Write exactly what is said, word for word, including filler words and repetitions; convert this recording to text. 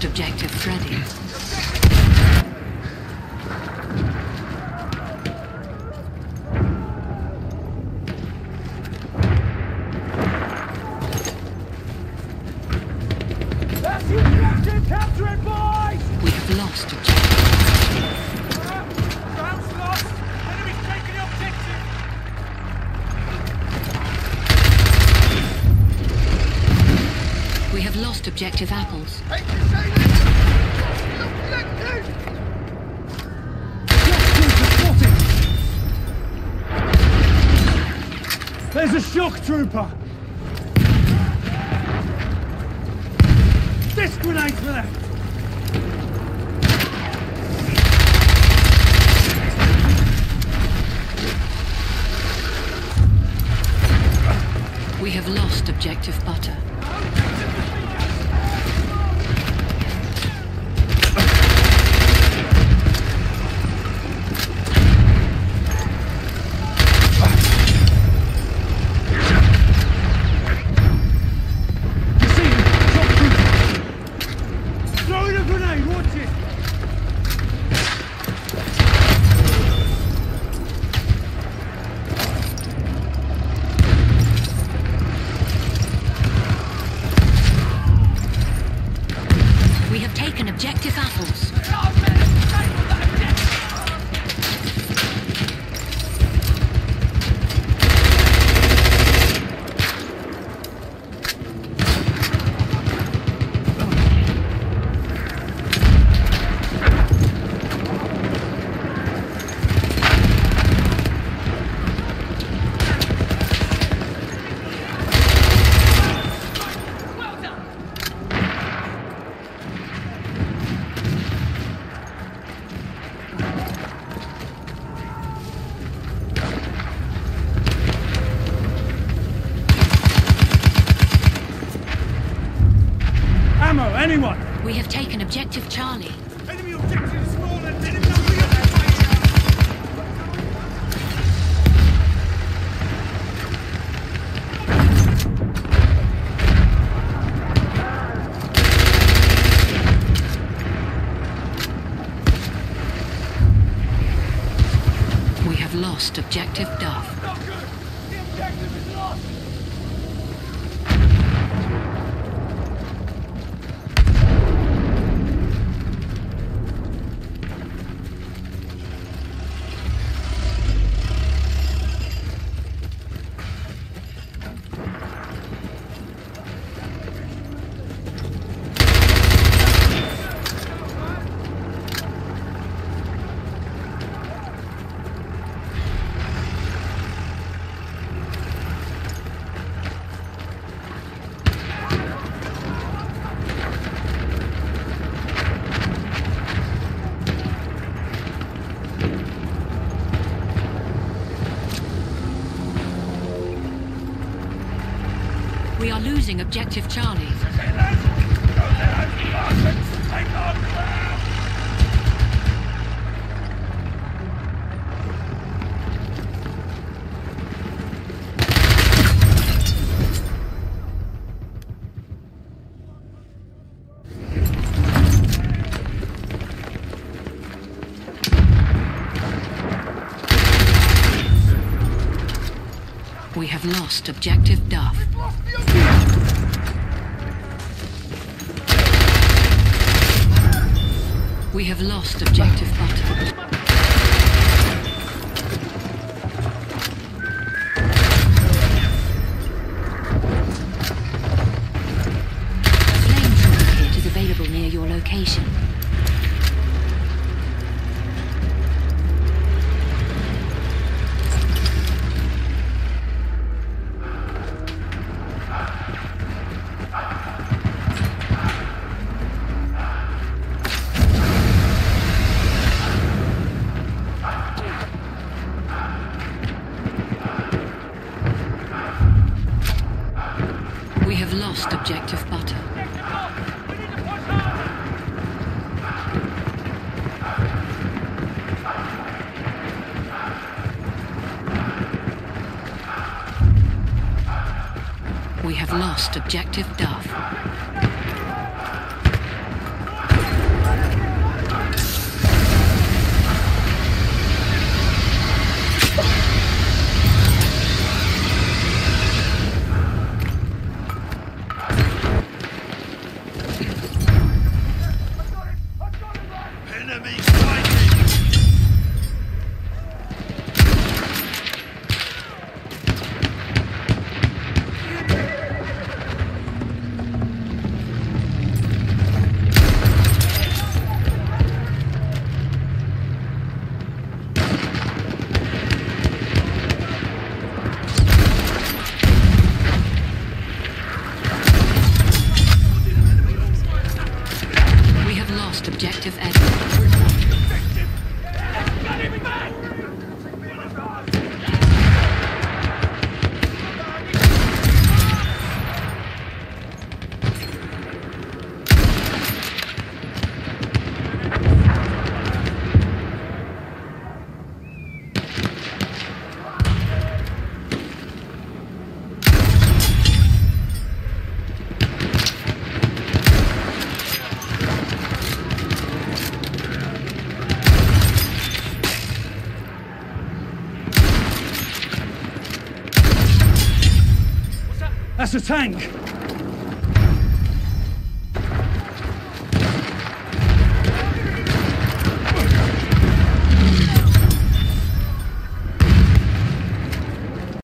lost objective Freddy. That's your objective! Capture it, boys! We have lost objective. Ground's lost! Enemy's taking the objective! We have lost objective apples. There's a shock trooper! Disc grenade for that! We have lost objective butter. Objective apples. Anyone? We have taken objective Charlie. Enemy objective is small and enemy on the other. We have lost objective Duff. Not good. The objective is lost. We are losing objective Charlie. We have lost objective Duff. We have lost objective Butter. A flamethrower kit is available near your location. We have lost objective Butter. We have lost objective Duff. Objective Edward. That's a tank!